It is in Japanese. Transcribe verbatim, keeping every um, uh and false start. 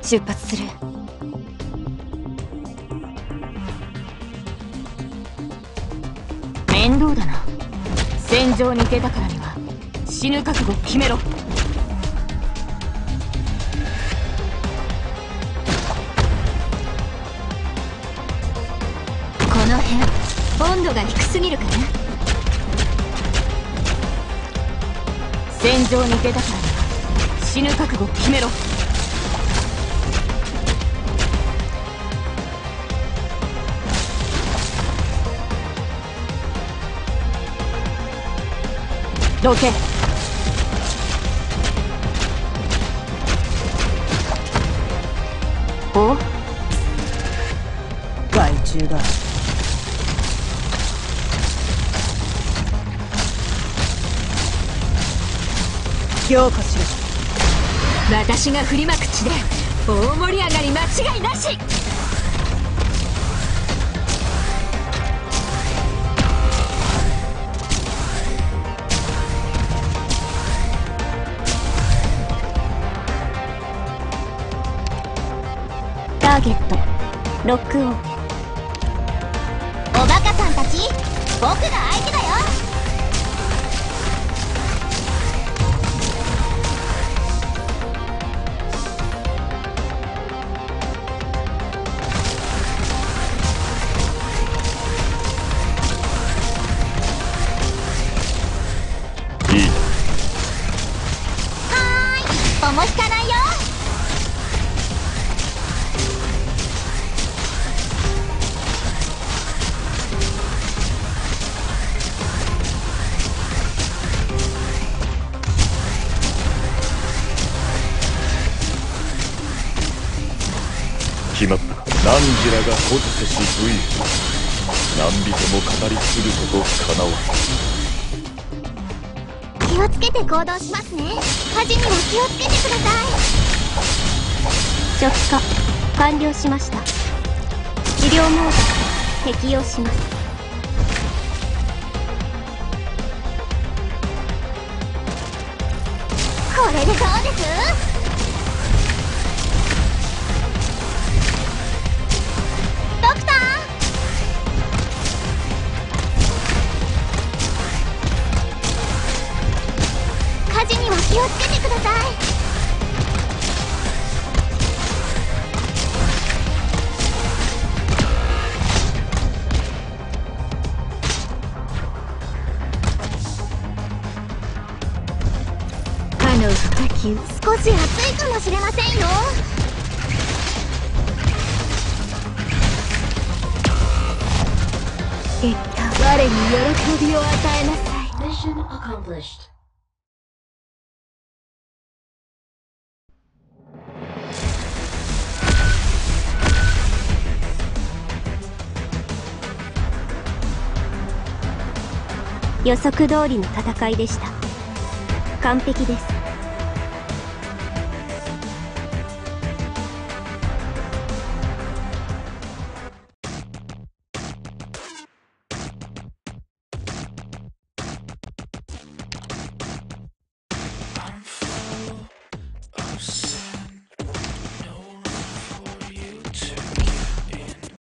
出発する。面倒だな。戦場に出たからには死ぬ覚悟を決めろ。この辺温度が低すぎるかな。戦場に出たからには死ぬ覚悟を決めろ。どけ。お？ 害虫だ。強化しろ。 私が振りまく地で大盛り上がり間違いなし。ターゲットロックオン。おバカさんたち、僕が相手だよ。 いい。 はーい、おも引かないよ。 決まった。何時らがほずせし武勇。何人も語り継ぐことかなわ。 気をつけて行動しますね。火事には気をつけてください。初期化完了しました。治療モード適用します。これでどうです？ドクター、火事には気をつけてください。歯の不可及、少し暑いかもしれませんよ。結果、我に喜びを与えなさい。 Mission accomplished. 予測通りの戦いでした。完璧です。